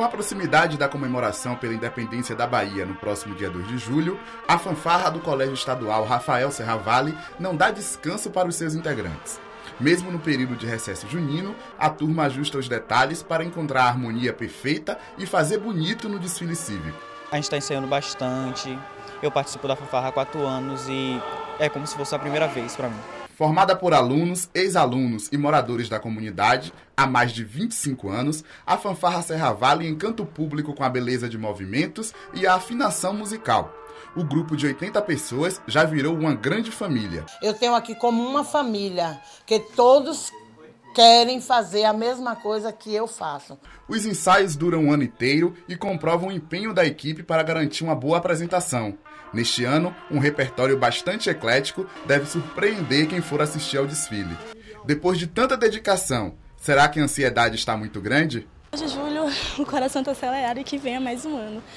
Com a proximidade da comemoração pela independência da Bahia no próximo dia 2 de julho, a fanfarra do Colégio Estadual Rafael Serravalle não dá descanso para os seus integrantes. Mesmo no período de recesso junino, a turma ajusta os detalhes para encontrar a harmonia perfeita e fazer bonito no desfile cívico. A gente está ensaiando bastante, eu participo da fanfarra há 4 anos e é como se fosse a primeira vez para mim. Formada por alunos, ex-alunos e moradores da comunidade, há mais de 25 anos, a fanfarra Serravalle encanta o público com a beleza de movimentos e a afinação musical. O grupo de 80 pessoas já virou uma grande família. Eu tenho aqui como uma família, que todos querem fazer a mesma coisa que eu faço. Os ensaios duram um ano inteiro e comprovam o empenho da equipe para garantir uma boa apresentação. Neste ano, um repertório bastante eclético deve surpreender quem for assistir ao desfile. Depois de tanta dedicação, será que a ansiedade está muito grande? De julho, o coração está acelerado e que venha mais um ano.